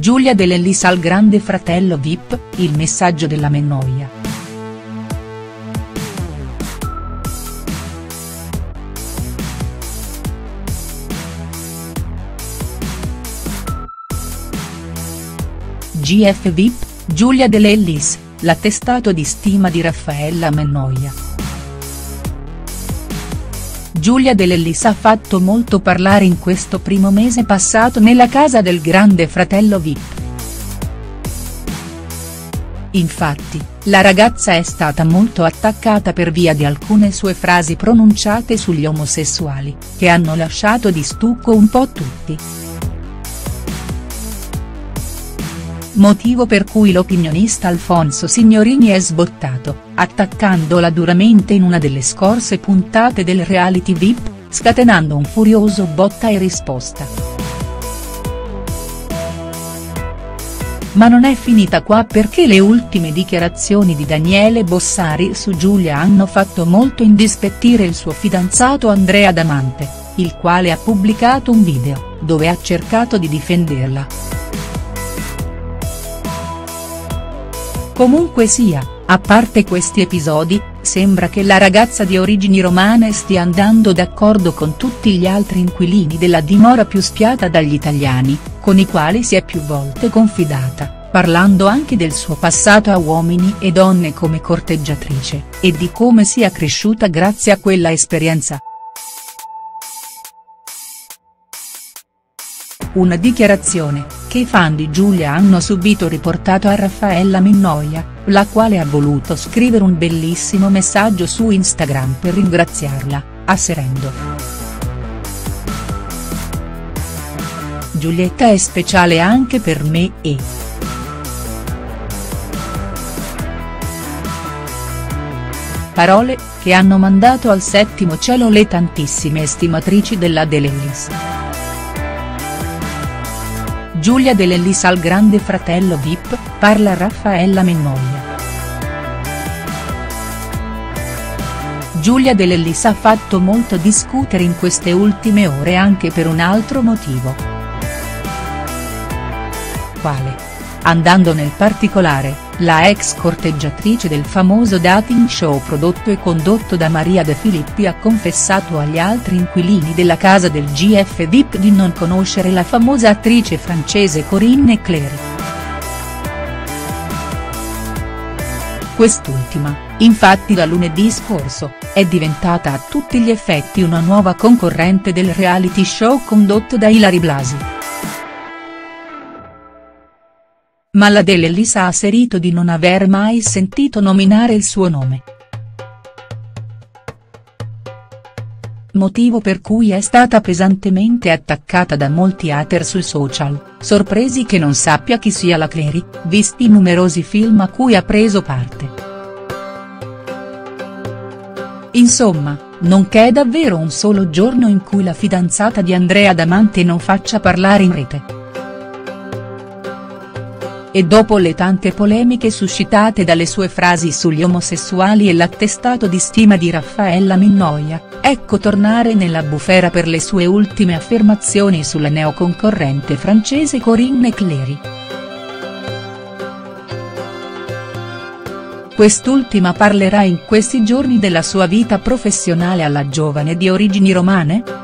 Giulia De Lellis al grande fratello VIP, il messaggio della Mennoia. GF VIP, Giulia De Lellis, l'attestato di stima di Raffaella Mennoia. Giulia De Lellis ha fatto molto parlare in questo primo mese passato nella casa del grande fratello VIP. Infatti, la ragazza è stata molto attaccata per via di alcune sue frasi pronunciate sugli omosessuali, che hanno lasciato di stucco un po' tutti. Motivo per cui l'opinionista Alfonso Signorini è sbottato, attaccandola duramente in una delle scorse puntate del reality VIP, scatenando un furioso botta e risposta. Ma non è finita qua, perché le ultime dichiarazioni di Daniele Bossari su Giulia hanno fatto molto indispettire il suo fidanzato Andrea Damante, il quale ha pubblicato un video, dove ha cercato di difenderla. Comunque sia, a parte questi episodi, sembra che la ragazza di origini romane stia andando d'accordo con tutti gli altri inquilini della dimora più spiata dagli italiani, con i quali si è più volte confidata, parlando anche del suo passato a uomini e donne come corteggiatrice, e di come sia cresciuta grazie a quella esperienza. Una dichiarazione, che i fan di Giulia hanno subito riportato a Raffaella Mennoia, la quale ha voluto scrivere un bellissimo messaggio su Instagram per ringraziarla, asserendo: "Giulietta è speciale anche per me e. Parole, che hanno mandato al settimo cielo le tantissime estimatrici della De Lellis. Giulia De Lellis al grande fratello VIP, parla Raffaella Mennoia. Giulia De Lellis ha fatto molto discutere in queste ultime ore anche per un altro motivo. Quale? Andando nel particolare, la ex corteggiatrice del famoso dating show prodotto e condotto da Maria De Filippi ha confessato agli altri inquilini della casa del GF VIP di non conoscere la famosa attrice francese Corinne Cléry. Quest'ultima, infatti da lunedì scorso, è diventata a tutti gli effetti una nuova concorrente del reality show condotto da Ilary Blasi. Ma la De Lellis ha asserito di non aver mai sentito nominare il suo nome. Motivo per cui è stata pesantemente attaccata da molti hater sui social, sorpresi che non sappia chi sia la Cléry, visti i numerosi film a cui ha preso parte. Insomma, non c'è davvero un solo giorno in cui la fidanzata di Andrea Damante non faccia parlare in rete. E dopo le tante polemiche suscitate dalle sue frasi sugli omosessuali e l'attestato di stima di Raffaella Mennoia, ecco tornare nella bufera per le sue ultime affermazioni sulla neoconcorrente francese Corinne Cléry. Quest'ultima parlerà in questi giorni della sua vita professionale alla giovane di origini romane?.